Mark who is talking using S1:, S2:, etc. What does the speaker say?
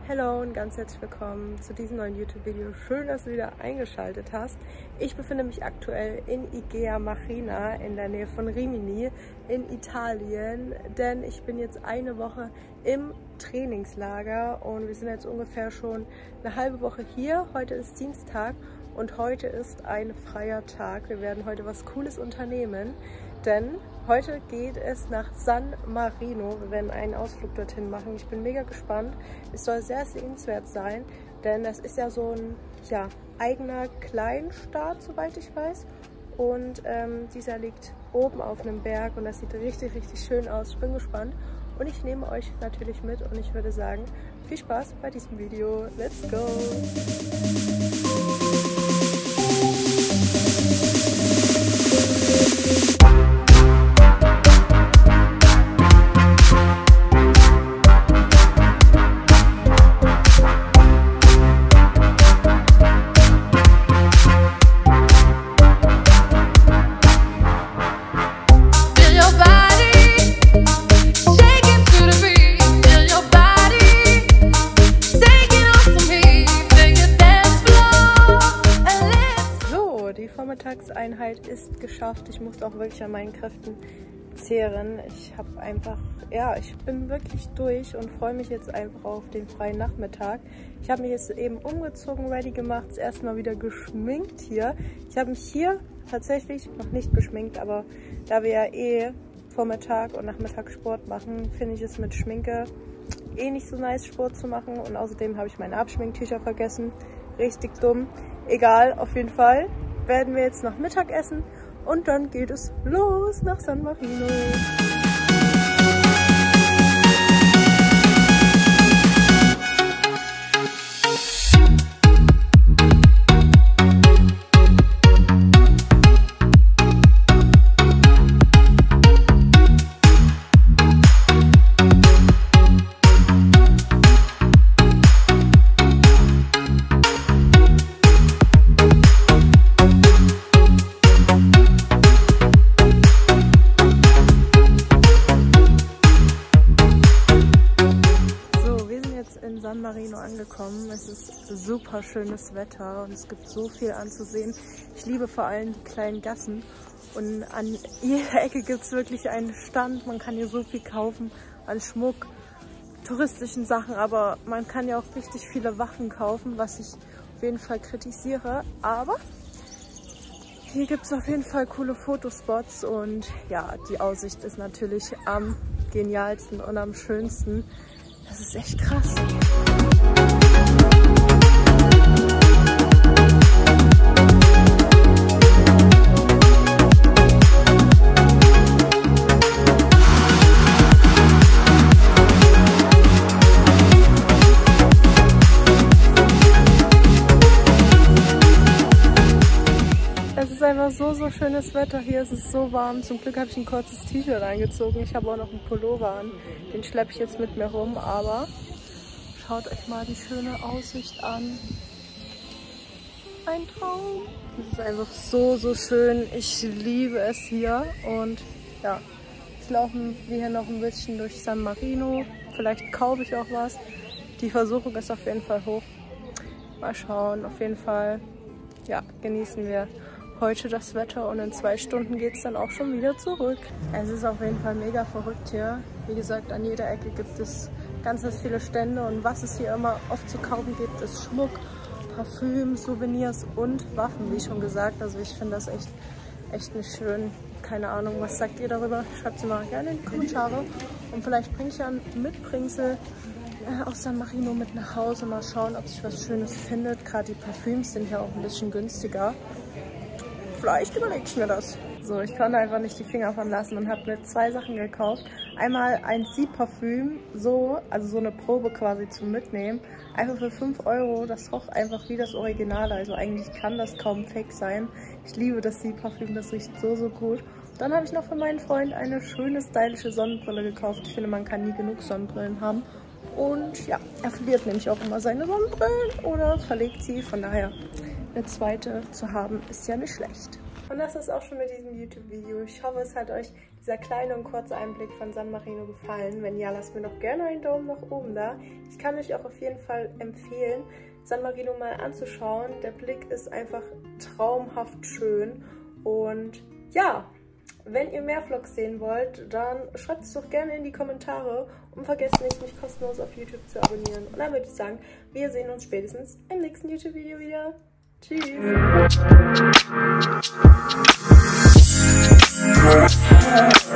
S1: Hallo und ganz herzlich willkommen zu diesem neuen YouTube-Video. Schön, dass du wieder eingeschaltet hast. Ich befinde mich aktuell in Igea Marina in der Nähe von Rimini in Italien, denn ich bin jetzt eine Woche im Trainingslager und wir sind jetzt ungefähr schon eine halbe Woche hier. Heute ist Dienstag und heute ist ein freier Tag. Wir werden heute was Cooles unternehmen, denn heute geht es nach San Marino. Wir werden einen Ausflug dorthin machen. Ich bin mega gespannt. Es soll sehr sehenswert sein, denn es ist ja so ein eigener Kleinstaat, soweit ich weiß. Und dieser liegt oben auf einem Berg und das sieht richtig, richtig schön aus. Ich bin gespannt und ich nehme euch natürlich mit und ich würde sagen, viel Spaß bei diesem Video. Let's go! Vormittagseinheit ist geschafft. Ich musste auch wirklich an meinen Kräften zehren. Ich bin wirklich durch und freue mich jetzt einfach auf den freien Nachmittag. Ich habe mich jetzt eben umgezogen, ready gemacht, das erste Mal wieder geschminkt hier. Ich habe mich hier tatsächlich noch nicht geschminkt, aber da wir ja Vormittag und Nachmittag Sport machen, finde ich es mit Schminke nicht so nice, Sport zu machen. Und außerdem habe ich meine Abschminktücher vergessen. Richtig dumm. Egal, auf jeden Fall werden wir jetzt noch Mittag essen und dann geht es los nach San Marino. San Marino angekommen. Es ist super schönes Wetter und es gibt so viel anzusehen. Ich liebe vor allem die kleinen Gassen und an jeder Ecke gibt es wirklich einen Stand. Man kann hier so viel kaufen an Schmuck, touristischen Sachen, aber man kann ja auch richtig viele Waffen kaufen, was ich auf jeden Fall kritisiere. Aber hier gibt es auf jeden Fall coole Fotospots und ja, die Aussicht ist natürlich am genialsten und am schönsten. Das ist echt krass. Es ist einfach so schönes Wetter hier. Es ist so warm. Zum Glück habe ich ein kurzes T-Shirt angezogen. Ich habe auch noch einen Pullover an. Den schleppe ich jetzt mit mir rum. Aber schaut euch mal die schöne Aussicht an. Ein Traum. Es ist einfach so schön. Ich liebe es hier. Und ja, jetzt laufen wir hier noch ein bisschen durch San Marino. Vielleicht kaufe ich auch was. Die Versuchung ist auf jeden Fall hoch. Mal schauen. Auf jeden Fall, ja, genießen wir heute das Wetter und in 2 Stunden geht es dann auch schon wieder zurück. Es ist auf jeden Fall mega verrückt hier. Wie gesagt, an jeder Ecke gibt es ganz viele Stände und was es hier immer oft zu kaufen gibt, ist Schmuck, Parfüm, Souvenirs und Waffen, wie schon gesagt. Also ich finde das echt nicht schön. Keine Ahnung, was sagt ihr darüber? Schreibt es mal gerne in die Kommentare und vielleicht bringe ich ja ein Mitbringsel aus San Marino mit nach Hause. Mal schauen, ob sich was Schönes findet. Gerade die Parfüms sind hier auch ein bisschen günstiger. Vielleicht überlege ich mir das. So, ich konnte einfach nicht die Finger von lassen und habe mir 2 Sachen gekauft. Einmal ein Sie-Parfüm, also so eine Probe quasi zum Mitnehmen. Einfach für 5 €. Das roch einfach wie das Original. Also eigentlich kann das kaum fake sein. Ich liebe das Sie-Parfüm, das riecht so gut. Dann habe ich noch von meinem Freund eine schöne, stylische Sonnenbrille gekauft. Ich finde, man kann nie genug Sonnenbrillen haben. Und ja, er verliert nämlich auch immer seine Sonnenbrillen oder verlegt sie. Von daher, eine zweite zu haben, ist ja nicht schlecht. Und das ist auch schon mit diesem YouTube-Video. Ich hoffe, es hat euch dieser dieser kleine und kurze Einblick von San Marino gefallen? Wenn ja, lasst mir doch gerne einen Daumen nach oben da. Ich kann euch auch auf jeden Fall empfehlen, San Marino mal anzuschauen. Der Blick ist einfach traumhaft schön. Und ja, wenn ihr mehr Vlogs sehen wollt, dann schreibt es doch gerne in die Kommentare und vergesst nicht, mich kostenlos auf YouTube zu abonnieren. Und dann würde ich sagen, wir sehen uns spätestens im nächsten YouTube-Video wieder. Tschüss!